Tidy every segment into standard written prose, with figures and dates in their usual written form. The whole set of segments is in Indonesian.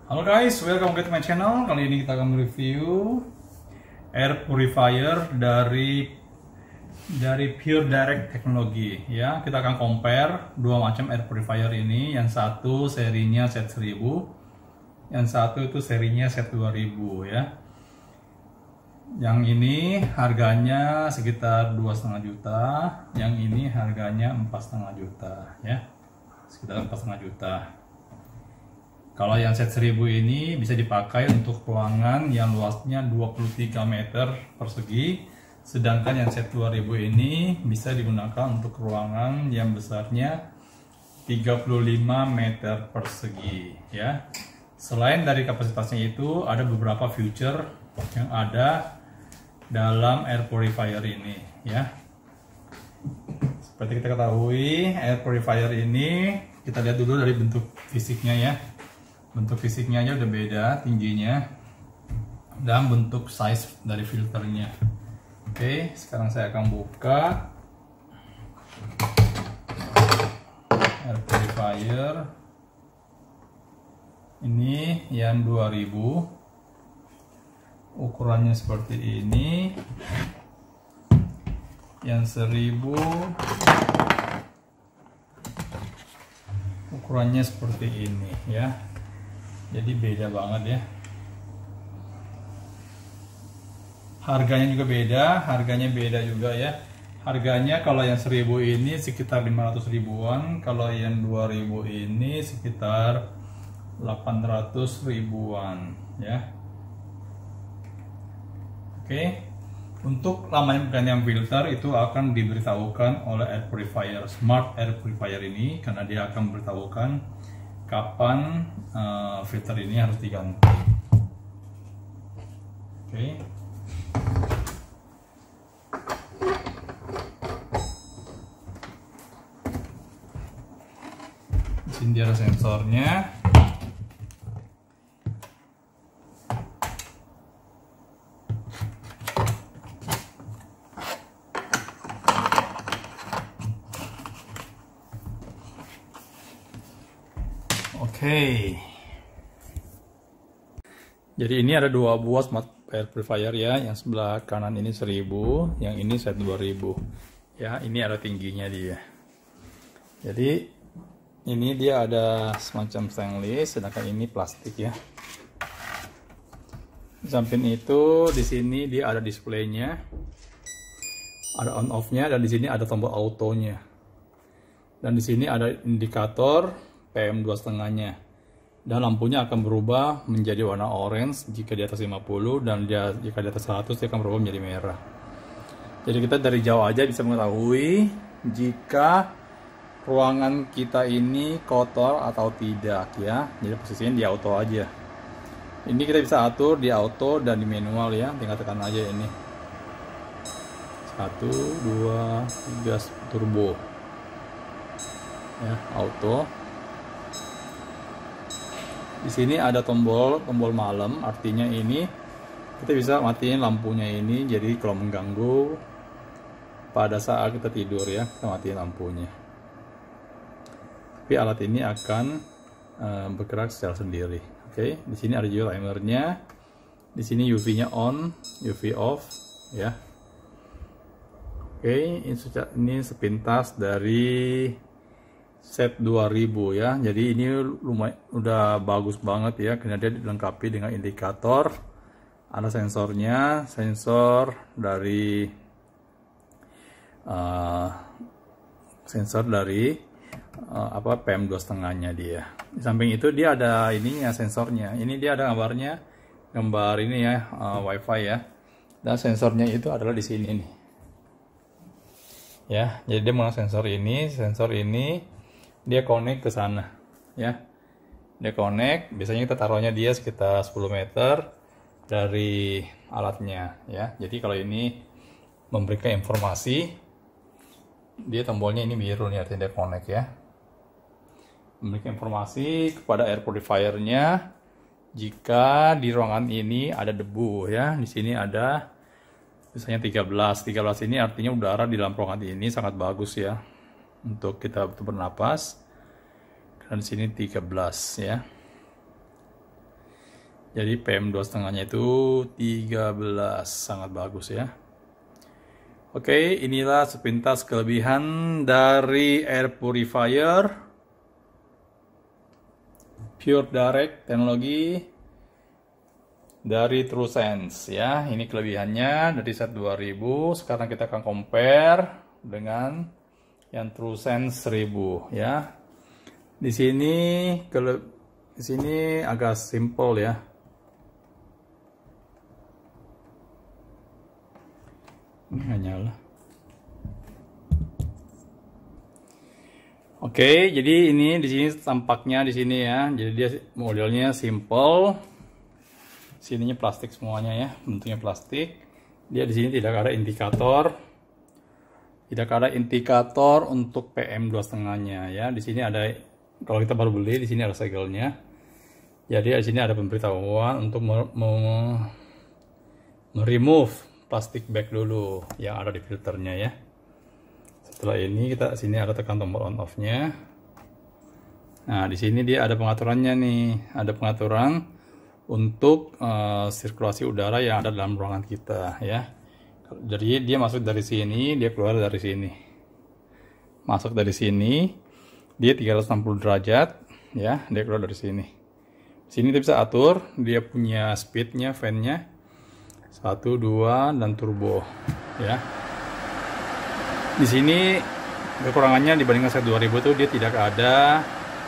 Halo guys, welcome back to my channel. Kali ini kita akan review air purifier dari Pure Direct Technology ya. Kita akan compare dua macam air purifier ini. Yang satu serinya set 1000, yang satu itu serinya set 2000 ya. Yang ini harganya sekitar 2,5 juta, yang ini harganya 4,5 juta ya. Sekitar 4,5 juta. Kalau yang set 1000 ini bisa dipakai untuk ruangan yang luasnya 23 meter persegi, sedangkan yang set 2000 ini bisa digunakan untuk ruangan yang besarnya 35 meter persegi ya. Selain dari kapasitasnya itu, ada beberapa feature yang ada dalam air purifier ini ya. Seperti kita ketahui, air purifier ini kita lihat dulu dari bentuk fisiknya ya. Bentuk fisiknya aja udah beda tingginya, dan bentuk size dari filternya. Oke, sekarang saya akan buka air purifier ini yang 2000, ukurannya seperti ini. Yang 1000 ukurannya seperti ini ya. Jadi beda banget ya. Harganya juga beda juga ya. Harganya kalau yang 1000 ini sekitar 500 ribuan, kalau yang 2000 ini sekitar 800 ribuan ya. Oke. Untuk lamanya penggantian filter itu akan diberitahukan oleh air purifier, smart air purifier ini, karena dia akan memberitahukan kapan filter ini harus diganti. Oke. Di sini dia ada sensornya. Oke. Jadi ini ada dua buah smart air purifier ya. Yang sebelah kanan ini 1000, yang ini set 2000. Ya, ini ada tingginya dia. Jadi ini dia ada semacam stainless, sedangkan ini plastik ya. Di samping itu di sini dia ada displaynya, ada on off-nya, dan di sini ada tombol autonya. Dan di sini ada indikator PM2,5-nya, dan lampunya akan berubah menjadi warna orange jika di atas 50, dan jika di atas 100 dia akan berubah menjadi merah. Jadi kita dari jauh aja bisa mengetahui jika ruangan kita ini kotor atau tidak ya. Jadi posisinya di auto aja. Ini kita bisa atur di auto dan di manual ya, tinggal tekan aja ini 1, 2, 3 turbo ya, auto. Di sini ada tombol malam, artinya ini kita bisa matiin lampunya ini. Jadi kalau mengganggu pada saat kita tidur ya, kita matiin lampunya. Tapi alat ini akan bergerak secara sendiri. Oke, di sini ada juga timernya. Di sini UV-nya on, UV off ya. Oke, ini sepintas dari set 2000 ya. Jadi ini lumayan udah bagus banget ya, karena dia dilengkapi dengan indikator, ada sensornya, sensor dari PM2,5-nya dia. Di samping itu dia ada ininya, sensornya. Ini dia ada gambarnya, gambar ini ya, wifi ya. Dan sensornya itu adalah di sini nih. Ya, jadi dia menggunakan sensor ini dia connect ke sana ya. Dia connect, biasanya kita taruhnya dia sekitar 10 meter dari alatnya ya. Jadi kalau ini memberikan informasi, dia tombolnya ini biru nih, artinya dia connect ya. Memberikan informasi kepada air purifiernya jika di ruangan ini ada debu ya. Di sini ada misalnya 13 ini artinya udara di dalam ruangan ini sangat bagus ya untuk kita bernapas. Dan di sini 13 ya. Jadi PM2,5-nya itu 13, sangat bagus ya. Oke, inilah sepintas kelebihan dari air purifier Pure Direct teknologi dari TrueSense ya. Ini kelebihannya dari set 2000. Sekarang kita akan compare dengan yang TrueSense 1000 ya. Di sini agak simple ya. Ini nggak nyala. Oke, jadi ini di sini tampaknya di sini ya. Jadi dia modelnya simple. Sininya plastik semuanya ya, bentuknya plastik. Dia di sini tidak ada indikator. Tidak ada indikator untuk PM2,5-nya ya. Di sini ada, kalau kita baru beli, di sini ada segelnya. Jadi di sini ada pemberitahuan untuk remove plastik bag dulu yang ada di filternya ya. Setelah ini kita sini ada tekan tombol on off-nya. Nah, di sini dia ada pengaturannya nih. Ada pengaturan untuk sirkulasi udara yang ada dalam ruangan kita ya. Jadi dia masuk dari sini, dia keluar dari sini. Masuk dari sini, dia 360 derajat ya, dia keluar dari sini. Sini kita bisa atur, dia punya speednya, fan-nya 1, 2, dan turbo ya. Di sini kekurangannya dibandingkan set 2000 itu dia tidak ada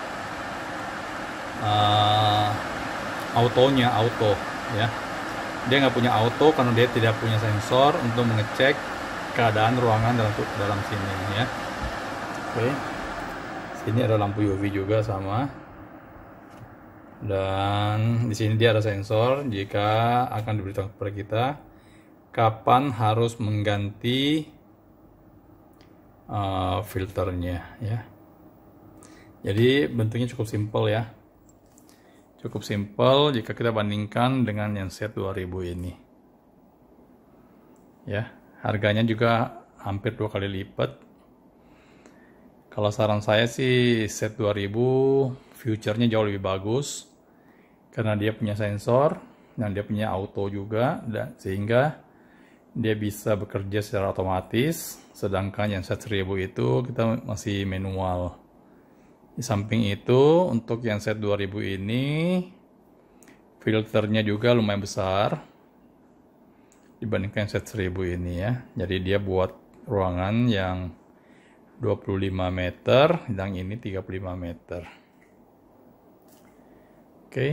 auto ya. Dia nggak punya auto karena dia tidak punya sensor untuk mengecek keadaan ruangan dalam sini ya. Oke. Sini ada lampu UV juga sama. Dan di sini dia ada sensor jika akan diberitahu kepada kita kapan harus mengganti filternya ya. Jadi bentuknya cukup simpel ya. Cukup simpel jika kita bandingkan dengan yang set 2000 ini. Ya, harganya juga hampir 2 kali lipat. Kalau saran saya sih set 2000 future-nya jauh lebih bagus karena dia punya sensor dan dia punya auto juga, dan sehingga dia bisa bekerja secara otomatis, sedangkan yang set 1000 itu kita masih manual. Di samping itu, untuk yang set 2000 ini filternya juga lumayan besar dibandingkan yang set 1000 ini ya. Jadi dia buat ruangan yang 25 meter, yang ini 35 meter. Oke.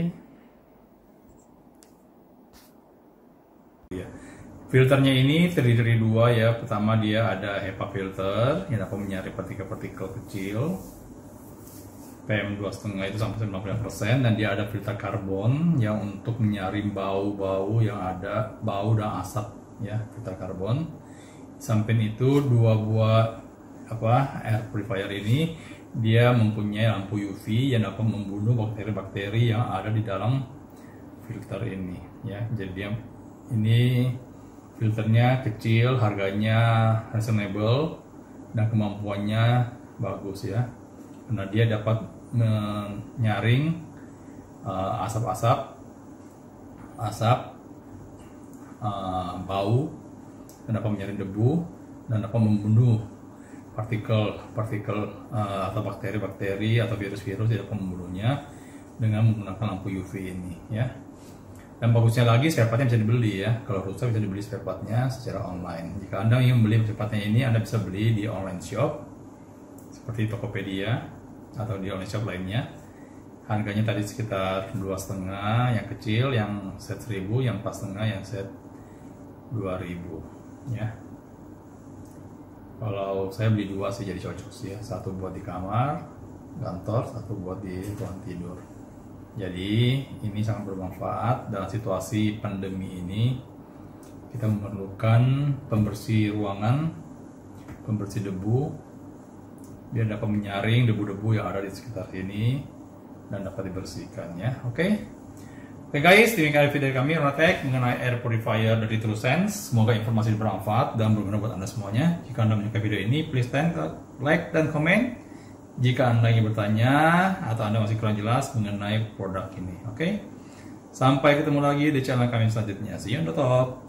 Filternya ini terdiri dari dua ya. Pertama dia ada HEPA filter yang dapat menyaring partikel-partikel kecil PM2,5 itu sampai 99%, dan dia ada filter karbon yang untuk menyaring bau-bau yang ada, bau dan asap ya, filter karbon. Samping itu dua buah air purifier ini dia mempunyai lampu UV yang dapat membunuh bakteri-bakteri yang ada di dalam filter ini ya. Jadi dia ini filternya kecil, harganya reasonable, dan kemampuannya bagus ya, karena dia dapat menyaring bau, dan dapat menyaring debu, dan dapat membunuh partikel atau bakteri-bakteri atau virus-virus, tidak dapat membunuhnya dengan menggunakan lampu UV ini ya. Dan bagusnya lagi, spare partnya bisa dibeli ya. Kalau rusak bisa dibeli spare partnya secara online. Jika Anda ingin membeli spare partnya ini, Anda bisa beli di online shop seperti Tokopedia atau di online shop lainnya. Harganya tadi sekitar 2,5 yang kecil, yang set 1000, yang 4,5 yang set 2000 ya. Kalau saya beli dua sih jadi cocok sih ya. Satu buat di kamar kantor, satu buat di ruang tidur. Jadi ini sangat bermanfaat dalam situasi pandemi ini. Kita memerlukan pembersih ruangan, pembersih debu, biar dapat menyaring debu-debu yang ada di sekitar sini dan dapat dibersihkan ya. Oke guys, demikian video dari kami Ronatek mengenai air purifier dari TrueSense. Semoga informasi bermanfaat dan berguna buat Anda semuanya. Jika Anda menyukai video ini, please like dan komen. Jika Anda ingin bertanya atau Anda masih kurang jelas mengenai produk ini. Oke. Sampai ketemu lagi di channel kami selanjutnya. See you on the top.